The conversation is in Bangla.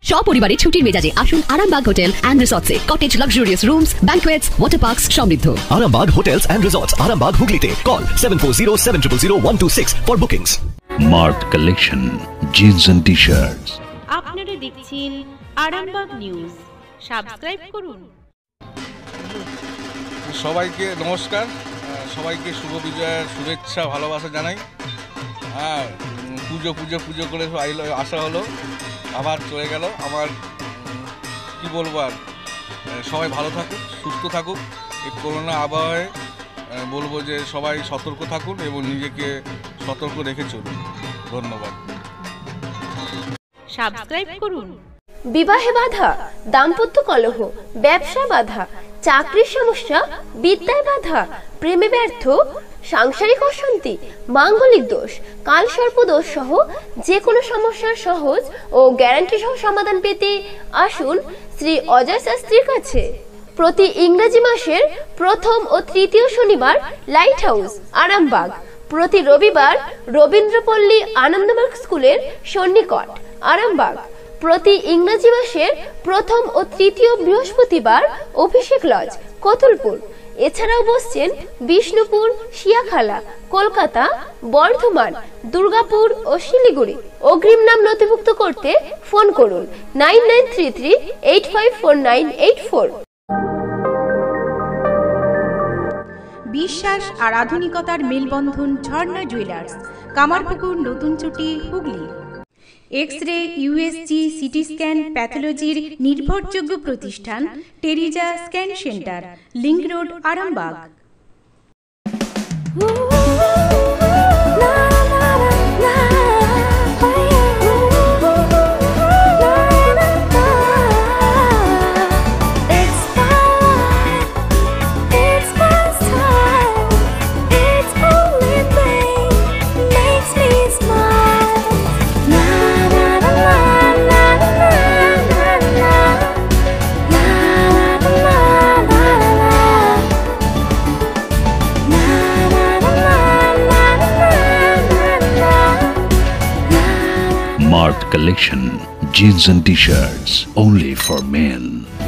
সপরিবারে ছুটির মেজাজে আসুন আরামবাগ হোটেল অ্যান্ড রিসর্টসে। Cottage, luxurious rooms, banquets, water parks সমৃদ্ধ। Arambag Hotels and Resorts, Arambag Hooghly Call 7407000126 for bookings. Mart Collection, jeans and t-shirts. আপনারা দেখছেন আরামবাগ নিউজ, সাবস্ক্রাইব করুন। সবাইকে নমস্কার, সবাইকে শুভ বিজয়ের শুভেচ্ছা ভালোবাসা জানাই। পুজো করে আসা হলো, আবার চলে গেল। আমার কি বলবো আর, সবাই ভালো থাকুক, সুস্থ থাকুক। এই করোনা আবহাওয়ায় বলবো যে সবাই সতর্ক থাকুন এবং নিজেকে সতর্ক রেখে চলুন। ধন্যবাদ। সাবস্ক্রাইব করুন। বিবাহে বাধা, দাম্পত্য কলহ, ব্যবসা বাধা, চাকরির সমস্যা, বিদ্যায় বাধা, প্রেমে ব্যর্থ, সাংসারিক অশান্তি, মাঙ্গলিক দোষ, কালসর্প দোষ সহ যে কোনো সমস্যার সহজ ও গ্যারান্টি সহ সমাধান পেতে আসুন শ্রী অজয় শাস্ত্রীর কাছে। প্রতি ইংরেজি মাসের প্রথম ও তৃতীয় শনিবার লাইট হাউস আরামবাগ, প্রতি রবিবার রবীন্দ্রপল্লী আনন্দমার্গ স্কুলের সন্নিকট আরামবাগ, প্রতি ইংরেজি মাসের প্রথম ও তৃতীয় বৃহস্পতিবার অভিষেক লজ কতুলপুর। এছাড়াও বসছেন বিষ্ণুপুর, শিয়াখালা, কলকাতা, বর্ধমান, দুর্গাপুর ও শিলিগুড়ি। অগ্রিম নাম নথিভুক্ত করতে ফোন করুন 9933854984। বিশ্বাস আর আধুনিকতার মেলবন্ধন ঝর্ণা জুয়েলার্স, কামারপুকুর, নতুন চুটি, Hooghly. X ray, USG, CT scan, প্যাথোলজির নির্ভরযোগ্য প্রতিষ্ঠান Teresa scan centre, link road, Arambagh. Mart Collection, jeans and t-shirts only for men.